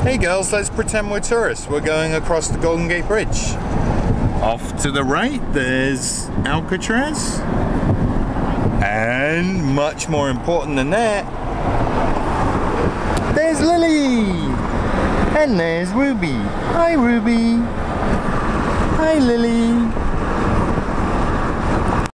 Hey girls, let's pretend we're tourists. We're going across the Golden Gate Bridge. Off to the right, there's Alcatraz. And much more important than that, there's Lily. And there's Ruby. Hi Ruby. Hi Lily.